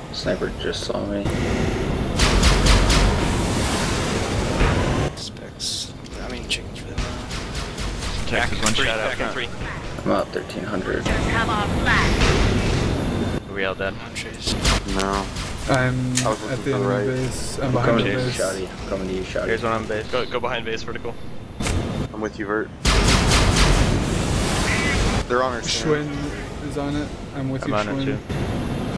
Sniper just saw me. Specs. I mean, chickens for them. Back one shot out front. I'm out 1300. Come on back. Are we all dead? I'm chasing. No. I'm I was at the looking end for of the the right. base. I'm I'm behind coming the to you, base. Shotty. I'm coming to you, Shotty. Here's one on base. Go behind base, vertical. I'm with you, Vert. They're on our center. Schwinn is on it. I'm with you, I'm on it Schwinn. too.